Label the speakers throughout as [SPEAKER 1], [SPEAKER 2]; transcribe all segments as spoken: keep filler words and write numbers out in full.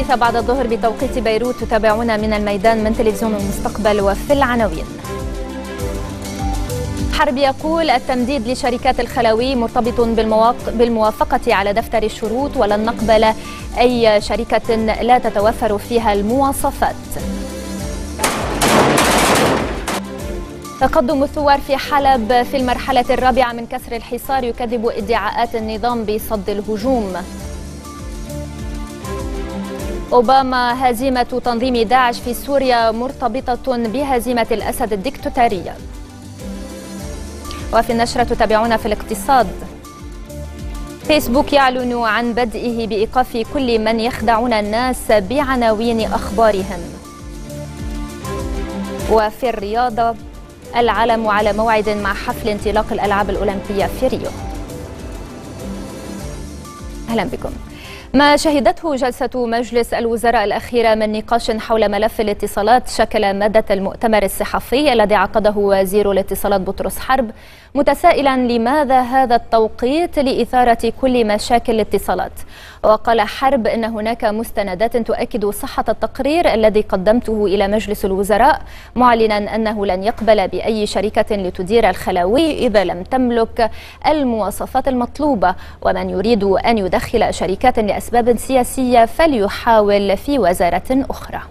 [SPEAKER 1] الثالثة بعد الظهر بتوقيت بيروت. تتابعون من الميدان من تلفزيون المستقبل. وفي العناوين: حرب يقول التمديد لشركات الخلوي مرتبط بالموافقة على دفتر الشروط، ولن نقبل أي شركة لا تتوفر فيها المواصفات. تقدم الثوار في حلب في المرحلة الرابعة من كسر الحصار يكذب ادعاءات النظام بصد الهجوم. أوباما: هزيمة تنظيم داعش في سوريا مرتبطة بهزيمة الأسد الدكتاتورية. وفي النشرة تتابعون في الاقتصاد: فيسبوك يعلن عن بدئه بإيقاف كل من يخدعون الناس بعناوين أخبارهم. وفي الرياضة: العالم على موعد مع حفل انطلاق الألعاب الأولمبية في ريو. أهلا بكم. ما شهدته جلسة مجلس الوزراء الأخيرة من نقاش حول ملف الاتصالات شكل مادة المؤتمر الصحفي الذي عقده وزير الاتصالات بطرس حرب، متسائلا لماذا هذا التوقيت لإثارة كل مشاكل الاتصالات. وقال حرب إن هناك مستندات تؤكد صحة التقرير الذي قدمته إلى مجلس الوزراء، معلنا أنه لن يقبل بأي شركة لتدير الخلوي إذا لم تملك المواصفات المطلوبة، ومن يريد أن يدخل شركات لأسباب سياسية فليحاول في وزارة أخرى.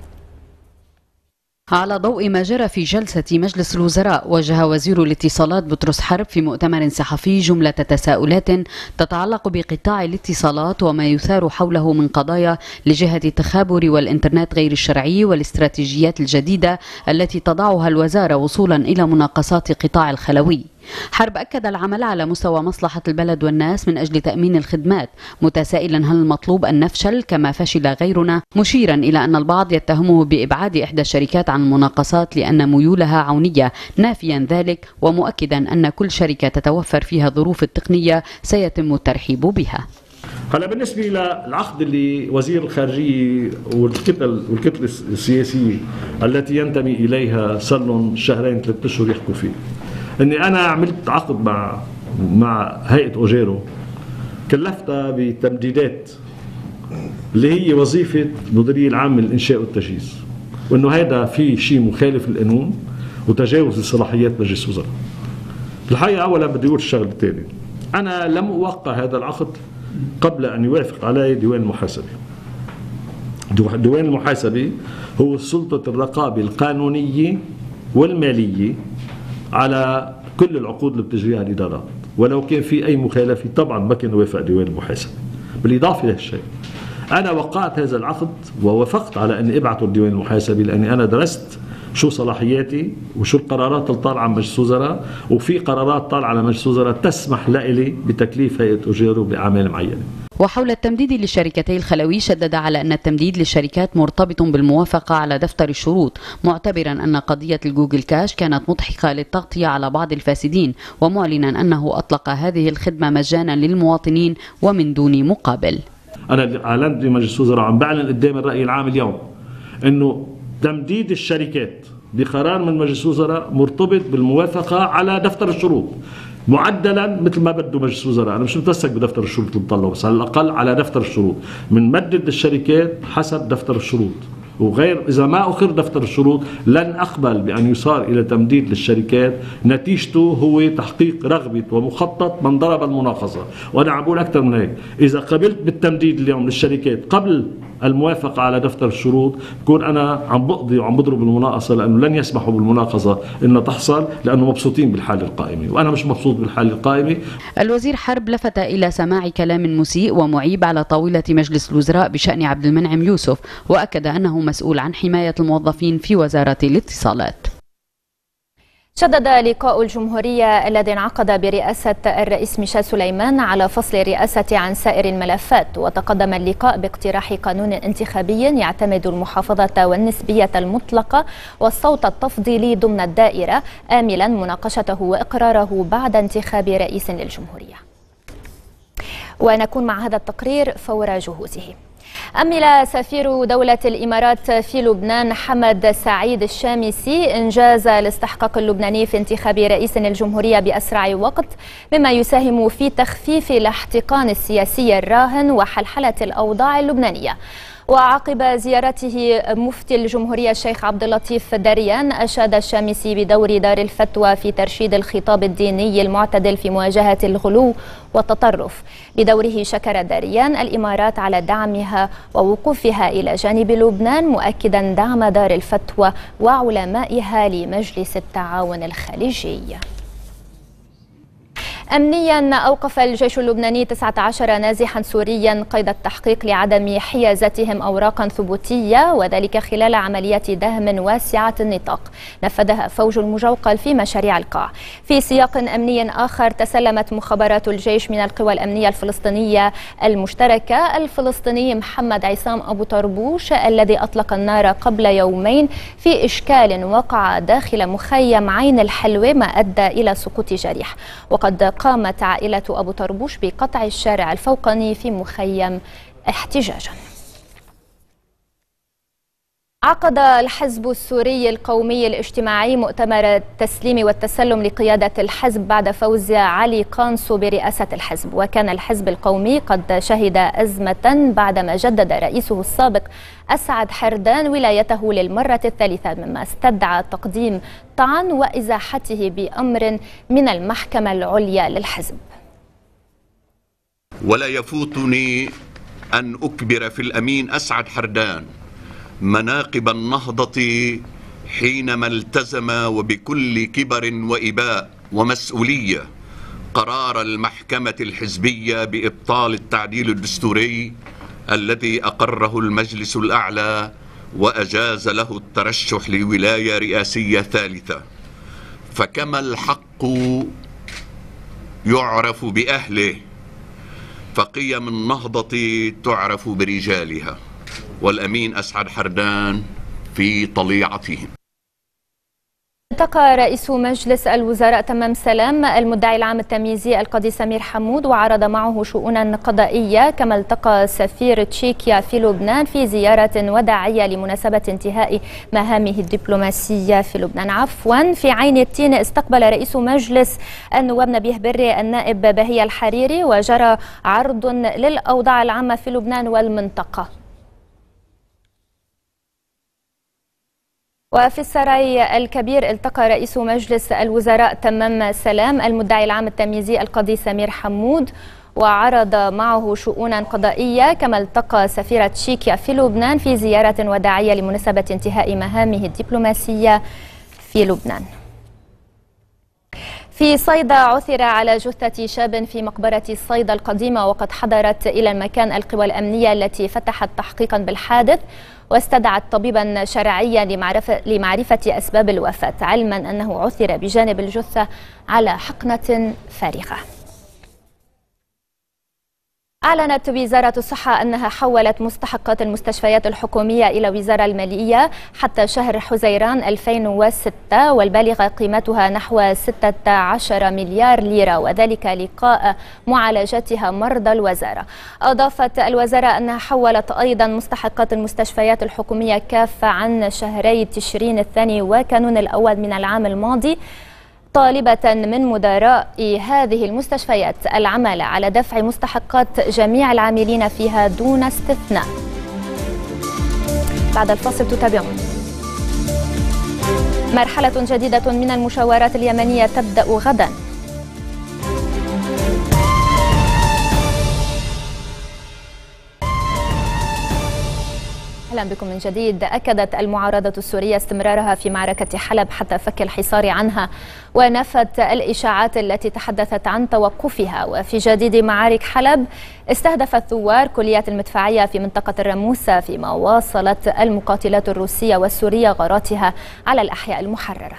[SPEAKER 2] على ضوء ما جرى في جلسة مجلس الوزراء، وجه وزير الاتصالات بطرس حرب في مؤتمر صحفي جملة تساؤلات تتعلق بقطاع الاتصالات وما يثار حوله من قضايا لجهة التخابر والإنترنت غير الشرعي والاستراتيجيات الجديدة التي تضعها الوزارة وصولا إلى مناقصات قطاع الخلوي. حرب أكد العمل على مستوى مصلحة البلد والناس من أجل تأمين الخدمات، متسائلا هل المطلوب أن نفشل كما فشل غيرنا، مشيرا إلى أن البعض يتهمه بإبعاد إحدى الشركات عن المناقصات لأن ميولها عونية، نافيا ذلك ومؤكدا أن كل شركة تتوفر فيها الظروف التقنية سيتم الترحيب بها.
[SPEAKER 3] هلا بالنسبة للعقد اللي وزير الخارجية والكتل والكتلة السياسية التي ينتمي إليها صار لهم شهرين ثلاثة أشهر يحكوا فيه، اني انا عملت عقد مع مع هيئه اوجيرو كلفتها بتمديدات اللي هي وظيفه المديريه العامه للانشاء والتجهيز، وانه هذا في شيء مخالف للقانون وتجاوز لصلاحيات مجلس الوزراء. الحقيقه اولا بدي اقول الشغله الثانيه، انا لم اوقع هذا العقد قبل ان يوافق علي ديوان المحاسبه. ديوان المحاسبه هو سلطه الرقابه القانونيه والماليه على كل العقود اللي بتجريها الادارات، ولو كان في اي مخالفه طبعا ما كان يوافق ديوان المحاسبه. بالاضافه لهالشيء انا وقعت هذا العقد ووافقت على اني ابعثه لديوان المحاسبه، لاني انا درست شو صلاحياتي وشو القرارات اللي طالعه عن مجلس الوزراء، وفي قرارات طالعه على مجلس الوزراء تسمح لي بتكليف هيئه اوجيرو باعمال معينه.
[SPEAKER 2] وحول التمديد للشركتي الخلوي شدد على أن التمديد للشركات مرتبط بالموافقة على دفتر الشروط، معتبرا أن قضية الجوجل كاش كانت مضحكة للتغطية على بعض الفاسدين، ومعلنا أنه أطلق هذه الخدمة مجانا للمواطنين ومن دون مقابل.
[SPEAKER 3] أنا أعلنت بمجلس الوزراء عم بعلن قدام الرأي العام اليوم أنه تمديد الشركات بقرار من مجلس الوزراء مرتبط بالموافقة على دفتر الشروط، معدلا مثل ما بده مجلس الوزراء. انا مش متمسك بدفتر الشروط اللي طلعه، بس على الاقل على دفتر الشروط بنمدد الشركات حسب دفتر الشروط، وغير اذا ما اخر دفتر الشروط لن اقبل بان يصار الى تمديد للشركات، نتيجته هو تحقيق رغبه ومخطط من ضرب المناقصه. وانا عم بقول اكثر من هيك، اذا قبلت بالتمديد اليوم للشركات قبل الموافقه على دفتر الشروط بكون انا عم بقضي وعم بضرب المناقصه، لانه لن يسمحوا بالمناقصه انها تحصل، لانه مبسوطين بالحاله القائمه، وانا مش مبسوط بالحاله القائمه.
[SPEAKER 2] الوزير حرب لفت الى سماع كلام مسيء ومعيب على طاوله مجلس الوزراء بشان عبد المنعم يوسف، واكد انه مسؤول عن حمايه الموظفين في وزاره الاتصالات.
[SPEAKER 1] شدد لقاء الجمهورية الذي انعقد برئاسة الرئيس ميشيل سليمان على فصل الرئاسة عن سائر الملفات، وتقدم اللقاء باقتراح قانون انتخابي يعتمد المحافظة والنسبية المطلقة والصوت التفضيلي ضمن الدائرة، آملا مناقشته وإقراره بعد انتخاب رئيس للجمهورية. ونكون مع هذا التقرير فور جهوزه. أمل سفير دولة الإمارات في لبنان حمد سعيد الشامسي إنجاز الاستحقاق اللبناني في انتخاب رئيس الجمهورية بأسرع وقت، مما يساهم في تخفيف الاحتقان السياسي الراهن وحلحلة الأوضاع اللبنانية. وعقب زيارته مفتي الجمهورية الشيخ عبد اللطيف دريان أشاد الشامسي بدور دار الفتوى في ترشيد الخطاب الديني المعتدل في مواجهة الغلو والتطرف. بدوره شكر دريان الإمارات على دعمها ووقوفها إلى جانب لبنان، مؤكدا دعم دار الفتوى وعلمائها لمجلس التعاون الخليجي. أمنيا أوقف الجيش اللبناني تسعة عشر نازحا سوريا قيد التحقيق لعدم حيازتهم أوراقا ثبوتية، وذلك خلال عملية دهم واسعة النطاق نفذها فوج المجوقل في مشاريع القاع. في سياق أمني آخر، تسلمت مخابرات الجيش من القوى الأمنية الفلسطينية المشتركة الفلسطيني محمد عصام أبو طربوش الذي أطلق النار قبل يومين في إشكال وقع داخل مخيم عين الحلوة ما أدى إلى سقوط جريح. وقد قامت عائلة أبو طربوش بقطع الشارع الفوقاني في مخيم احتجاجا. عقد الحزب السوري القومي الاجتماعي مؤتمر التسليم والتسلم لقيادة الحزب بعد فوز علي قانصو برئاسة الحزب. وكان الحزب القومي قد شهد أزمة بعدما جدد رئيسه السابق أسعد حردان ولايته للمرة الثالثة، مما استدعى تقديم طعن وإزاحته بأمر من المحكمة العليا للحزب.
[SPEAKER 4] ولا يفوتني أن أكبر في الأمين أسعد حردان مناقب النهضة حينما التزم وبكل كبر وإباء ومسؤولية قرار المحكمة الحزبية بإبطال التعديل الدستوري الذي أقره المجلس الأعلى وأجاز له الترشح لولاية رئاسية ثالثة. فكما الحق يعرف بأهله، فقيم النهضة تعرف برجالها، والأمين أسعد حردان في طليعتهم.
[SPEAKER 1] التقى رئيس مجلس الوزراء تمام سلام المدعي العام التمييزي القاضي سمير حمود وعرض معه شؤونا قضائية، كما التقى سفير تشيكيا في لبنان في زيارة وداعية لمناسبة انتهاء مهامه الدبلوماسية في لبنان. عفوا في عين التين استقبل رئيس مجلس النواب نبيه بري النائب بهية الحريري، وجرى عرض للأوضاع العامة في لبنان والمنطقة. وفي السراي الكبير التقى رئيس مجلس الوزراء تمام سلام المدعي العام التمييزي القاضي سمير حمود وعرض معه شؤونا قضائية، كما التقى سفيرة تشيكيا في لبنان في زيارة وداعية لمناسبة انتهاء مهامه الدبلوماسية في لبنان. في صيدا عثر على جثة شاب في مقبرة صيدا القديمة، وقد حضرت إلى المكان القوى الأمنية التي فتحت تحقيقا بالحادث واستدعت طبيبا شرعيا لمعرفة, لمعرفة أسباب الوفاة، علما أنه عثر بجانب الجثة على حقنة فارغة. أعلنت وزارة الصحة أنها حولت مستحقات المستشفيات الحكومية إلى وزارة المالية حتى شهر حزيران ألفين وستة، والبالغة قيمتها نحو ستة عشر مليار ليرة، وذلك لقاء معالجتها مرضى الوزارة. أضافت الوزارة أنها حولت أيضا مستحقات المستشفيات الحكومية كافة عن شهري تشرين الثاني وكانون الأول من العام الماضي، طالبة من مدراء هذه المستشفيات العمل على دفع مستحقات جميع العاملين فيها دون استثناء. بعد الفاصل تتابعون. مرحلة جديدة من المشاورات اليمنية تبدأ غدا. أهلا بكم من جديد. أكدت المعارضة السورية استمرارها في معركة حلب حتى فك الحصار عنها، ونفت الإشاعات التي تحدثت عن توقفها. وفي جديد معارك حلب، استهدف الثوار كليات المدفعية في منطقة الرموسة، فيما واصلت المقاتلات الروسية والسورية غاراتها على الأحياء المحررة.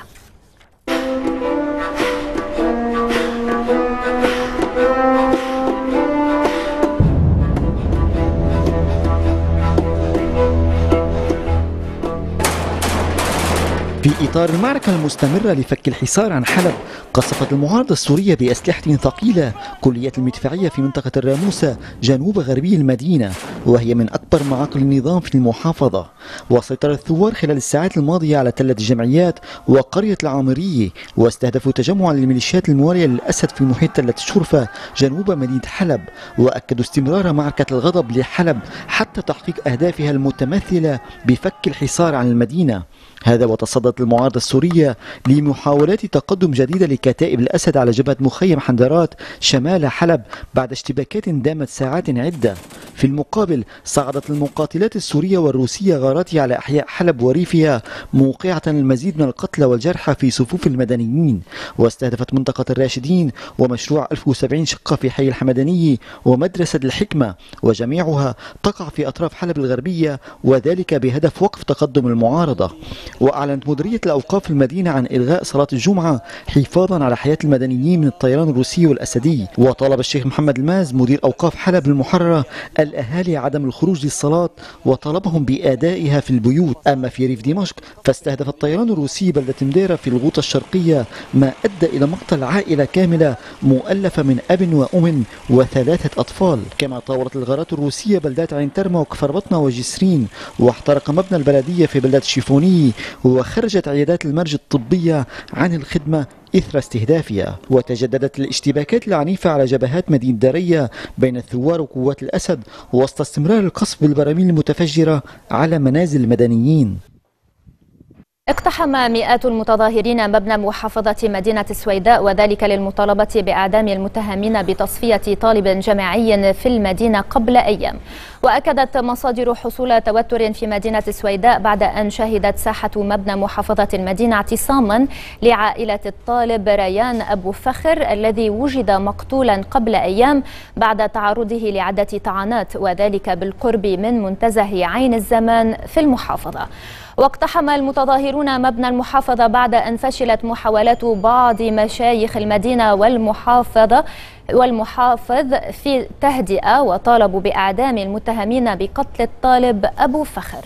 [SPEAKER 5] في إطار المعركة المستمرة لفك الحصار عن حلب، قصفت المعارضة السورية بأسلحة ثقيلة كلية المدفعية في منطقة الراموسة جنوب غربي المدينة، وهي من أكبر معاقل النظام في المحافظة. وسيطر الثوار خلال الساعات الماضية على تلة الجمعيات وقرية العامرية، واستهدفوا تجمعا للميليشيات الموالية للأسد في محيط تلة الشرفة جنوب مدينة حلب، وأكدوا استمرار معركة الغضب لحلب حتى تحقيق أهدافها المتمثلة بفك الحصار عن المدينة. هذا وتصدت المعارضة السورية لمحاولات تقدم جديدة لكتائب الأسد على جبهة مخيم حندرات شمال حلب بعد اشتباكات دامت ساعات عدة. في المقابل صعدت المقاتلات السورية والروسية غاراتها على أحياء حلب وريفها، موقعة المزيد من القتلى والجرحى في صفوف المدنيين، واستهدفت منطقة الراشدين ومشروع ألف وسبعين شقة في حي الحمدانية ومدرسة الحكمة، وجميعها تقع في أطراف حلب الغربية، وذلك بهدف وقف تقدم المعارضة. وأعلنت مديرية الأوقاف المدينة عن إلغاء صلاة الجمعة حفاظا على حياة المدنيين من الطيران الروسي والأسدي. وطالب الشيخ محمد الماز مدير أوقاف حلب المحررة الأهالي عدم الخروج للصلاة وطلبهم بأدائها في البيوت. أما في ريف دمشق فاستهدف الطيران الروسي بلدة مديرة في الغوطة الشرقية، ما أدى إلى مقتل عائلة كاملة مؤلفة من أب وأم وثلاثة أطفال. كما طاولت الغارات الروسية بلدات عين ترمى وكفر بطنة وجسرين، واحترق مبنى البلدية في بلدة الشيفوني، وخرجت عيادات المرج الطبية عن الخدمة إثر استهدافها. وتجددت الاشتباكات العنيفة على جبهات مدينة دارية بين الثوار وقوات الأسد وسط استمرار القصف بالبراميل المتفجرة على منازل المدنيين.
[SPEAKER 1] اقتحم مئات المتظاهرين مبنى محافظة مدينة السويداء، وذلك للمطالبة بإعدام المتهمين بتصفية طالب جامعي في المدينة قبل أيام. وأكدت مصادر حصول توتر في مدينة السويداء بعد أن شهدت ساحة مبنى محافظة المدينة اعتصاما لعائلة الطالب ريان أبو فخر الذي وجد مقتولا قبل أيام بعد تعرضه لعدة طعنات، وذلك بالقرب من منتزه عين الزمان في المحافظة. واقتحم المتظاهرون مبنى المحافظة بعد أن فشلت محاولات بعض مشايخ المدينة والمحافظة والمحافظ في تهدئة، وطالبوا بإعدام المتهمين بقتل الطالب أبو فخر.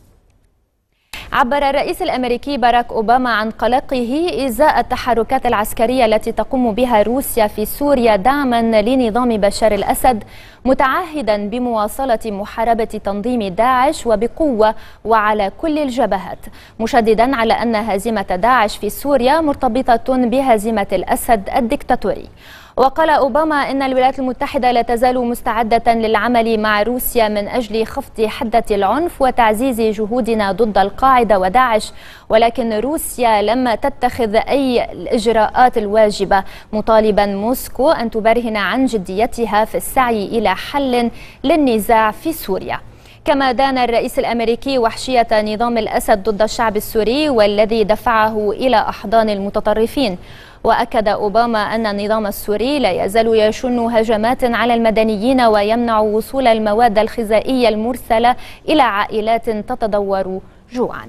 [SPEAKER 1] عبر الرئيس الأمريكي باراك أوباما عن قلقه إزاء التحركات العسكرية التي تقوم بها روسيا في سوريا دعما لنظام بشار الأسد، متعهدا بمواصلة محاربة تنظيم داعش وبقوة وعلى كل الجبهات، مشددا على أن هزيمة داعش في سوريا مرتبطة بهزيمة الأسد الدكتاتوري. وقال أوباما إن الولايات المتحدة لا تزال مستعدة للعمل مع روسيا من أجل خفض حدة العنف وتعزيز جهودنا ضد القاعدة وداعش، ولكن روسيا لم تتخذ أي الإجراءات الواجبة، مطالبا موسكو أن تبرهن عن جديتها في السعي إلى حل للنزاع في سوريا. كما دان الرئيس الأمريكي وحشية نظام الأسد ضد الشعب السوري والذي دفعه إلى أحضان المتطرفين. وأكد أوباما أن النظام السوري لا يزال يشن هجمات على المدنيين ويمنع وصول المواد الغذائية المرسلة إلى عائلات تتضور جوعا.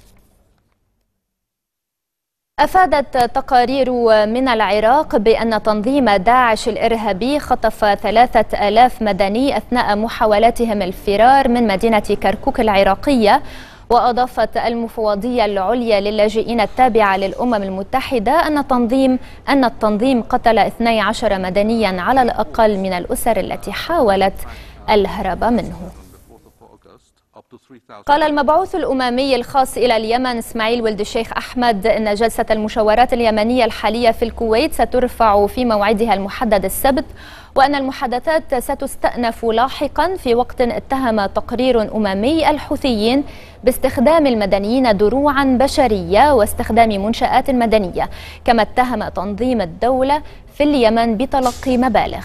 [SPEAKER 1] أفادت تقارير من العراق بأن تنظيم داعش الإرهابي خطف ثلاثة آلاف مدني أثناء محاولاتهم الفرار من مدينة كركوك العراقية. وأضافت المفوضية العليا للاجئين التابعة للأمم المتحدة أن التنظيم أن التنظيم قتل اثني عشر مدنيا على الأقل من الأسر التي حاولت الهرب منه. قال المبعوث الأممي الخاص إلى اليمن إسماعيل ولد الشيخ أحمد إن جلسة المشاورات اليمنية الحالية في الكويت سترفع في موعدها المحدد السبت، وأن المحادثات ستستأنف لاحقا في وقت اتهم تقرير أممي الحوثيين باستخدام المدنيين دروعا بشرية واستخدام منشآت مدنية، كما اتهم تنظيم الدولة في اليمن بتلقي مبالغ.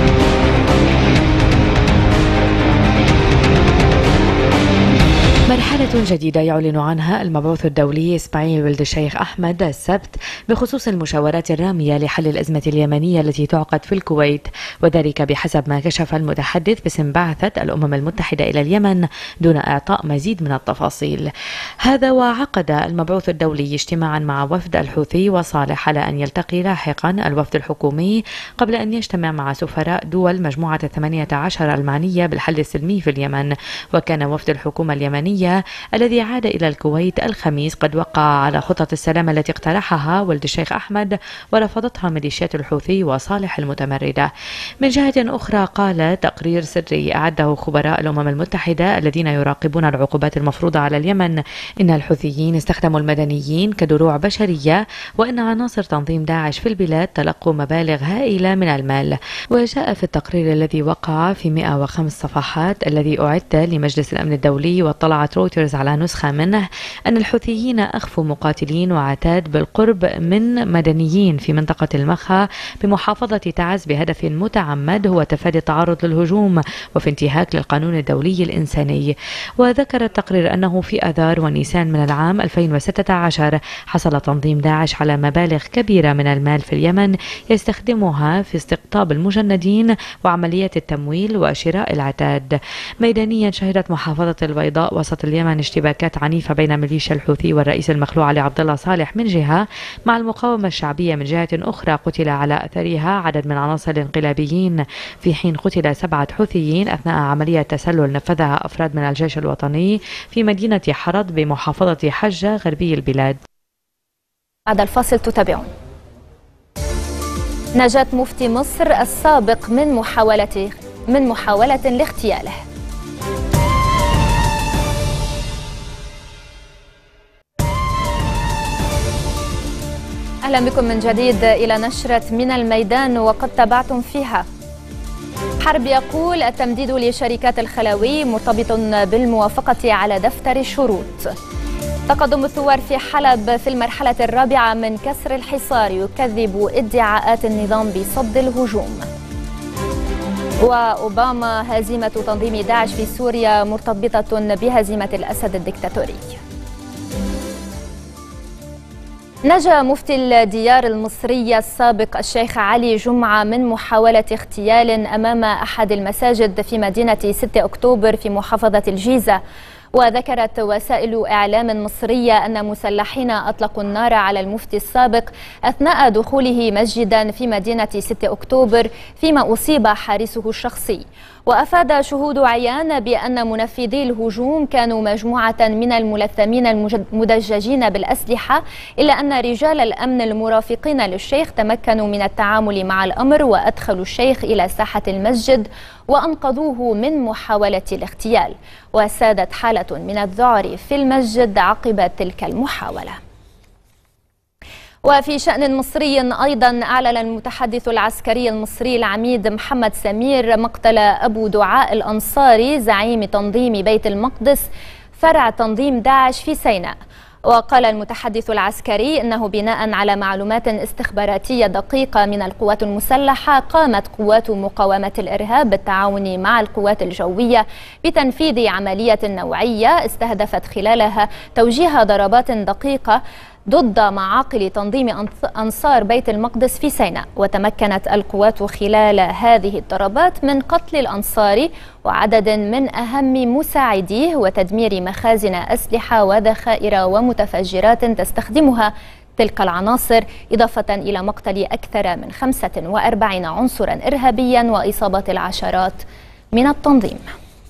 [SPEAKER 6] مرحلة حالة جديدة يعلن عنها المبعوث الدولي إسماعيل ولد الشيخ أحمد السبت بخصوص المشاورات الرامية لحل الأزمة اليمنية التي تعقد في الكويت، وذلك بحسب ما كشف المتحدث باسم بعثة الأمم المتحدة إلى اليمن دون إعطاء مزيد من التفاصيل. هذا وعقد المبعوث الدولي اجتماعا مع وفد الحوثي وصالح على أن يلتقي لاحقا الوفد الحكومي قبل أن يجتمع مع سفراء دول مجموعة الثمانية عشر المعنية بالحل السلمي في اليمن. وكان وفد الحكومة اليمنية الذي عاد إلى الكويت الخميس قد وقع على خطط السلام التي اقترحها ولد الشيخ أحمد ورفضتها ميليشيات الحوثي وصالح المتمردة. من جهة أخرى، قال تقرير سري أعده خبراء الأمم المتحدة الذين يراقبون العقوبات المفروضة على اليمن إن الحوثيين استخدموا المدنيين كدروع بشرية، وإن عناصر تنظيم داعش في البلاد تلقوا مبالغ هائلة من المال. وجاء في التقرير الذي وقع في مئة وخمس صفحات الذي أعد لمجلس الأمن الدولي واطلعت رويترز على نسخة منه أن الحوثيين أخفوا مقاتلين وعتاد بالقرب من مدنيين في منطقة المخا بمحافظة تعز بهدف متعمد هو تفادي التعرض للهجوم وفي انتهاك للقانون الدولي الإنساني. وذكر التقرير أنه في آذار ونيسان من العام ألفين وستة عشر حصل تنظيم داعش على مبالغ كبيرة من المال في اليمن يستخدمها في استقطاب المجندين وعمليات التمويل وشراء العتاد. ميدانيا، شهدت محافظة البيضاء وسط اليمن اشتباكات عنيفة بين ميليشيا الحوثي والرئيس المخلوع علي عبد الله صالح من جهة مع المقاومة الشعبية من جهة أخرى. قتل على أثرها عدد من عناصر الانقلابيين، في حين قتل سبعة حوثيين أثناء عملية تسلل نفذها أفراد من الجيش الوطني في مدينة حرض بمحافظة حجة غربي البلاد.
[SPEAKER 1] بعد الفاصل تتابعون. نجاة مفتي مصر السابق من محاولة من محاولة لاغتياله. أهلا بكم من جديد إلى نشرة من الميدان. وقد تابعتم فيها: حرب يقول التمديد لشركات الخلوي مرتبط بالموافقة على دفتر الشروط. تقدم الثوار في حلب في المرحلة الرابعة من كسر الحصار يكذب ادعاءات النظام بصد الهجوم. وأوباما: هزيمة تنظيم داعش في سوريا مرتبطة بهزيمة الأسد الدكتاتوري. نجا مفتي الديار المصرية السابق الشيخ علي جمعة من محاولة اغتيال أمام أحد المساجد في مدينة ستة أكتوبر في محافظة الجيزة. وذكرت وسائل إعلام مصرية أن مسلحين أطلقوا النار على المفتي السابق أثناء دخوله مسجدا في مدينة ستة أكتوبر، فيما أصيب حارسه الشخصي. وأفاد شهود عيان بأن منفذي الهجوم كانوا مجموعة من الملثمين المدججين بالأسلحة، إلا أن رجال الأمن المرافقين للشيخ تمكنوا من التعامل مع الأمر وأدخلوا الشيخ إلى ساحة المسجد وأنقذوه من محاولة الاغتيال. وسادت حالة من الذعر في المسجد عقب تلك المحاولة. وفي شأن مصري أيضا، أعلن المتحدث العسكري المصري العميد محمد سمير مقتل أبو دعاء الأنصاري زعيم تنظيم بيت المقدس فرع تنظيم داعش في سيناء. وقال المتحدث العسكري إنه بناء على معلومات استخباراتية دقيقة من القوات المسلحة، قامت قوات مقاومة الإرهاب بالتعاون مع القوات الجوية بتنفيذ عملية نوعية استهدفت خلالها توجيه ضربات دقيقة ضد معاقل تنظيم أنصار بيت المقدس في سيناء. وتمكنت القوات خلال هذه الضربات من قتل الأنصاري وعدد من أهم مساعديه وتدمير مخازن أسلحة وذخائر ومتفجرات تستخدمها تلك العناصر، إضافة إلى مقتل أكثر من خمسة وأربعين عنصرا إرهابيا وإصابة العشرات من التنظيم.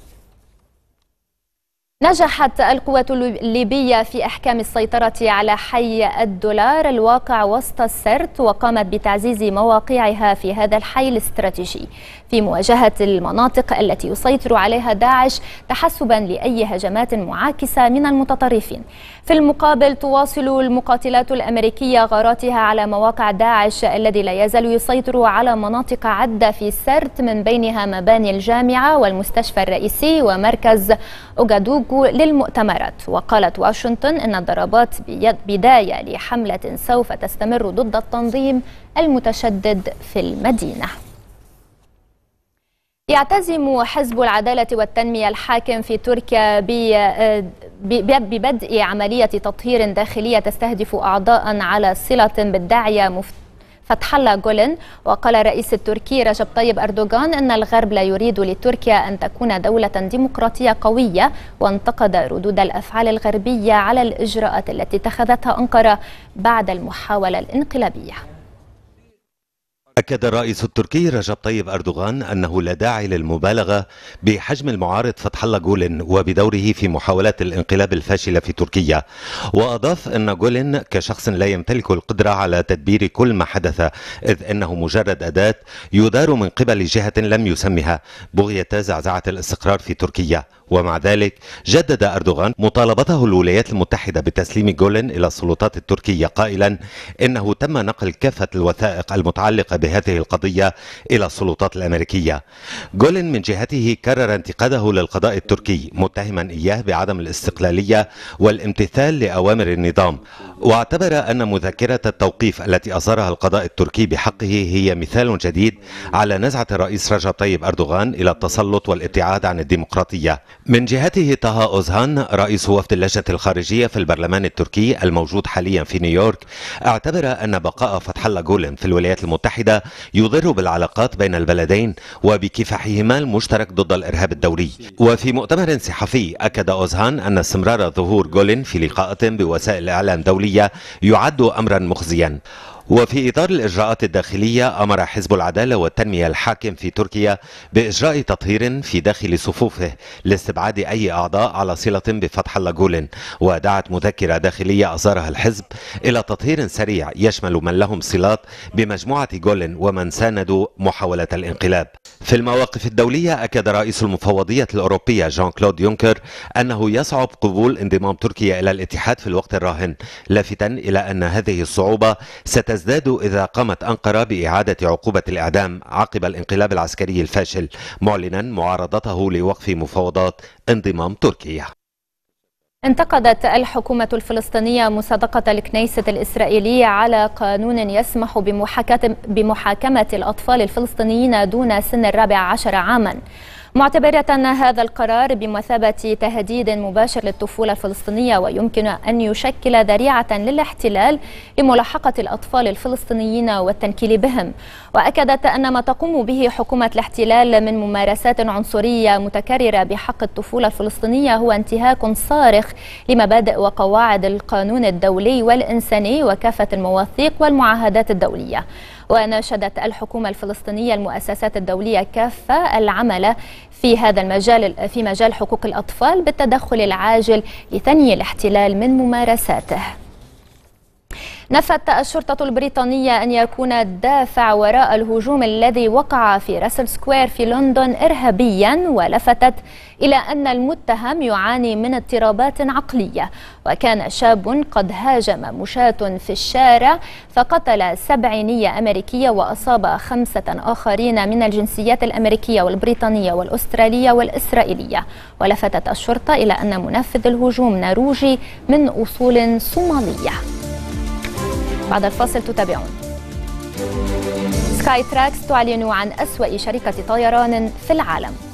[SPEAKER 1] نجحت القوات الليبية في إحكام السيطرة على حي الدولار الواقع وسط السرت، وقامت بتعزيز مواقعها في هذا الحي الاستراتيجي في مواجهة المناطق التي يسيطر عليها داعش تحسبا لأي هجمات معاكسة من المتطرفين. في المقابل، تواصل المقاتلات الأمريكية غاراتها على مواقع داعش الذي لا يزال يسيطر على مناطق عدة في السرت، من بينها مباني الجامعة والمستشفى الرئيسي ومركز أوغادوغو للمؤتمرات. وقالت واشنطن إن الضربات بداية لحملة سوف تستمر ضد التنظيم المتشدد في المدينة. يعتزم حزب العدالة والتنمية الحاكم في تركيا ببدء عملية تطهير داخلية تستهدف أعضاء على صلة بالداعية فتح الله جولن. وقال الرئيس التركي رجب طيب أردوغان أن الغرب لا يريد لتركيا أن تكون دولة ديمقراطية قوية، وانتقد ردود الأفعال الغربية على الإجراءات التي اتخذتها أنقرة بعد المحاولة الانقلابية.
[SPEAKER 7] أكد الرئيس التركي رجب طيب أردوغان أنه لا داعي للمبالغة بحجم المعارض فتح الله جولن وبدوره في محاولات الانقلاب الفاشلة في تركيا، وأضاف أن جولن كشخص لا يمتلك القدرة على تدبير كل ما حدث، إذ أنه مجرد أداة يدار من قبل جهة لم يسمها بغية زعزعة الاستقرار في تركيا. ومع ذلك جدد أردوغان مطالبته الولايات المتحدة بتسليم جولن إلى السلطات التركية، قائلا إنه تم نقل كافة الوثائق المتعلقة بهذه القضية إلى السلطات الأمريكية. جولن من جهته كرر انتقاده للقضاء التركي، متهما إياه بعدم الاستقلالية والامتثال لأوامر النظام، واعتبر أن مذكرة التوقيف التي أصدرها القضاء التركي بحقه هي مثال جديد على نزعة الرئيس رجب طيب أردوغان إلى التسلط والابتعاد عن الديمقراطية. من جهته طه أوزهان رئيس وفد اللجنة الخارجية في البرلمان التركي الموجود حاليا في نيويورك اعتبر أن بقاء فتح الله جولن في الولايات المتحدة يضر بالعلاقات بين البلدين وبكفاحهما المشترك ضد الإرهاب الدولي. وفي مؤتمر صحفي أكد أوزهان أن استمرار ظهور جولن في لقاءات بوسائل إعلام دولية يعد أمرا مخزيا. وفي إطار الإجراءات الداخلية أمر حزب العدالة والتنمية الحاكم في تركيا بإجراء تطهير في داخل صفوفه لاستبعاد أي أعضاء على صلة بفتح الله جولن، ودعت مذكرة داخلية أصدرها الحزب إلى تطهير سريع يشمل من لهم صلات بمجموعة جولن ومن ساندوا محاولة الانقلاب. في المواقف الدولية أكد رئيس المفوضية الأوروبية جان كلود يونكر أنه يصعب قبول انضمام تركيا إلى الاتحاد في الوقت الراهن، لافتا إلى أن هذه الصعوبة ستزداد إذا قامت أنقرة بإعادة عقوبة الإعدام عقب الانقلاب العسكري الفاشل، معلنا معارضته لوقف مفاوضات انضمام تركيا.
[SPEAKER 1] انتقدت الحكومة الفلسطينية مصادقة الكنيسة الإسرائيلية على قانون يسمح بمحاكمة الأطفال الفلسطينيين دون سن الرابع عشر عاما، معتبرة أن هذا القرار بمثابة تهديد مباشر للطفولة الفلسطينية ويمكن أن يشكل ذريعة للاحتلال لملاحقة الأطفال الفلسطينيين والتنكيل بهم. وأكدت أن ما تقوم به حكومة الاحتلال من ممارسات عنصرية متكررة بحق الطفولة الفلسطينية هو انتهاك صارخ لمبادئ وقواعد القانون الدولي والإنساني وكافة المواثيق والمعاهدات الدولية. وناشدت الحكومة الفلسطينية المؤسسات الدولية كافة العمل في هذا المجال في مجال حقوق الأطفال بالتدخل العاجل لثني الاحتلال من ممارساته. نفت الشرطة البريطانية أن يكون الدافع وراء الهجوم الذي وقع في راسل سكوير في لندن إرهابيا، ولفتت إلى أن المتهم يعاني من اضطرابات عقلية، وكان شاب قد هاجم مشاة في الشارع فقتل سبعينية أمريكية وأصاب خمسة آخرين من الجنسيات الأمريكية والبريطانية والأسترالية والإسرائيلية. ولفتت الشرطة إلى أن منفذ الهجوم نرويجي من أصول صومالية. بعد الفاصل تتابعون. سكاي تراكس تعلن عن أسوأ شركة طيران في العالم.